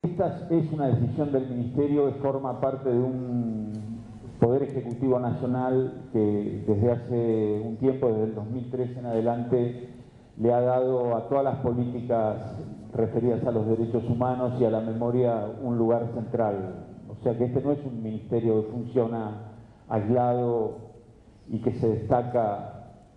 Esta es una decisión del Ministerio que forma parte de un Poder Ejecutivo Nacional que desde hace un tiempo, desde el 2013 en adelante, le ha dado a todas las políticas referidas a los derechos humanos y a la memoria un lugar central. O sea que este no es un ministerio que funciona aislado y que se destaca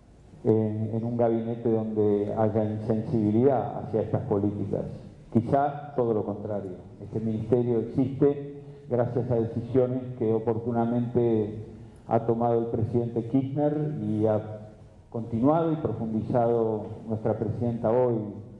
en un gabinete donde haya insensibilidad hacia estas políticas. Quizá todo lo contrario. Este ministerio existe gracias a decisiones que oportunamente ha tomado el presidente Kirchner y ha continuado y profundizado nuestra presidenta hoy,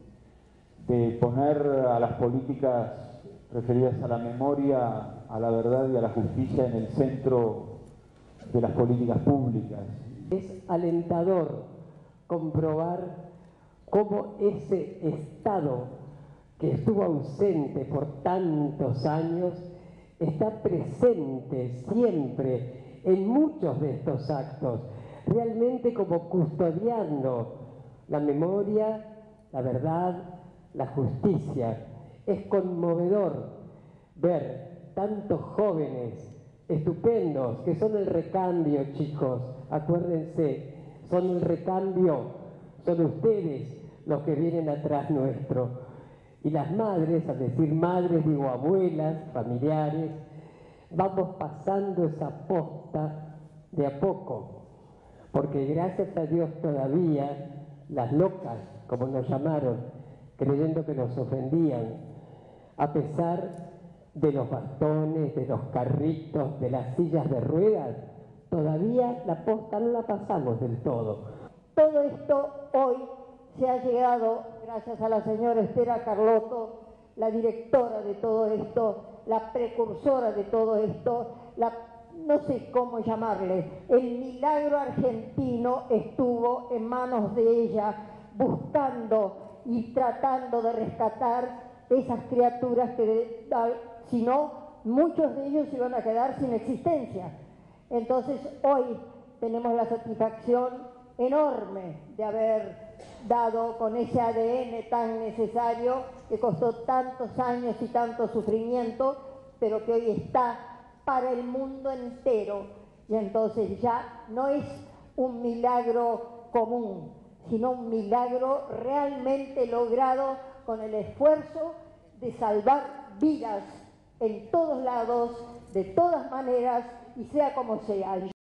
de poner a las políticas referidas a la memoria, a la verdad y a la justicia en el centro de las políticas públicas. Es alentador comprobar cómo ese Estado que estuvo ausente por tantos años está presente siempre en muchos de estos actos, realmente como custodiando la memoria, la verdad, la justicia. Es conmovedor ver tantos jóvenes estupendos que son el recambio, chicos, acuérdense, son el recambio, son ustedes los que vienen atrás nuestro. Y las madres, al decir madres digo abuelas, familiares, vamos pasando esa posta de a poco, porque gracias a Dios todavía las locas, como nos llamaron, creyendo que nos ofendían, a pesar de los bastones, de los carritos, de las sillas de ruedas, todavía la posta no la pasamos del todo. Todo esto hoy se ha llegado gracias a la señora Esther Carlotto, la directora de todo esto, la precursora de todo esto, no sé cómo llamarle, el milagro argentino estuvo en manos de ella, buscando y tratando de rescatar esas criaturas que, si no, muchos de ellos iban a quedar sin existencia. Entonces hoy tenemos la satisfacción enorme de haber dado con ese ADN tan necesario que costó tantos años y tanto sufrimiento, pero que hoy está para el mundo entero. Y entonces ya no es un milagro común, sino un milagro realmente logrado con el esfuerzo de salvar vidas en todos lados, de todas maneras y sea como sea.